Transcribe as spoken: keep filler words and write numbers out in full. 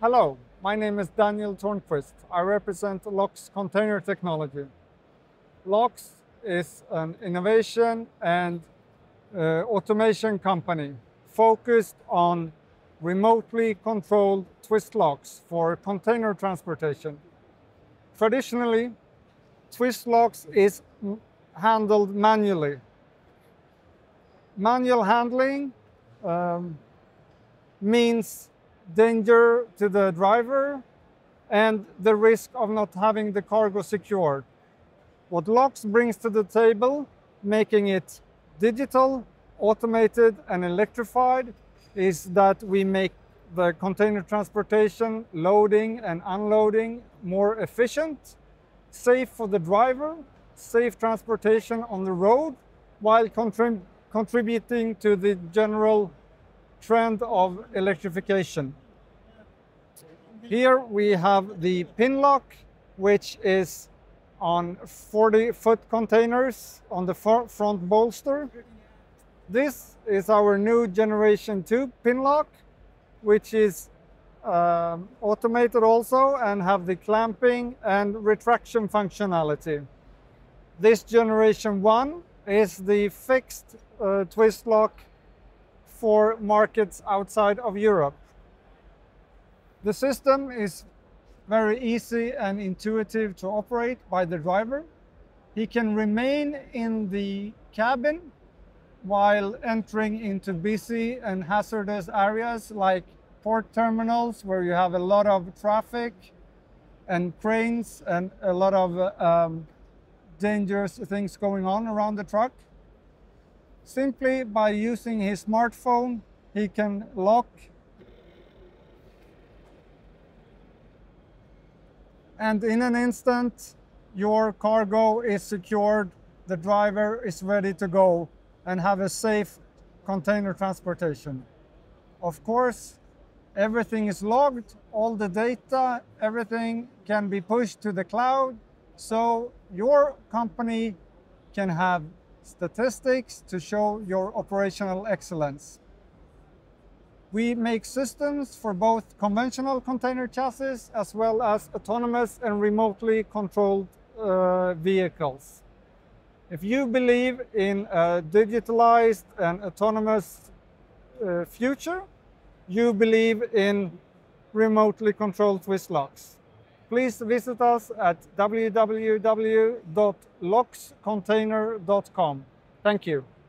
Hello, my name is Daniel Tornquist. I represent LOX Container Technology. LOX is an innovation and uh, automation company focused on remotely controlled twist locks for container transportation. Traditionally, twist locks is handled manually. Manual handling um, means danger to the driver and the risk of not having the cargo secured. What LOX brings to the table, making it digital, automated, and electrified, is that we make the container transportation, loading and unloading more efficient, safe for the driver, safe transportation on the road, while contrib contributing to the general trend of electrification. Here we have the pin lock, which is on forty foot containers on the front bolster. This is our new generation two pin lock, which is um, automated also and have the clamping and retraction functionality. This generation one is the fixed uh, twist lock for markets outside of Europe. The system is very easy and intuitive to operate by the driver. He can remain in the cabin while entering into busy and hazardous areas like port terminals, where you have a lot of traffic and cranes and a lot of um, dangerous things going on around the truck. Simply by using his smartphone, he can lock and in an instant your cargo is secured, the driver is ready to go and have a safe container transportation. Of course, everything is logged, all the data, everything can be pushed to the cloud, so your company can have statistics to show your operational excellence. We make systems for both conventional container chassis as well as autonomous and remotely controlled uh, vehicles. If you believe in a digitalized and autonomous uh, future, you believe in remotely controlled twist locks. Please visit us at w w w dot lox container dot com. Thank you.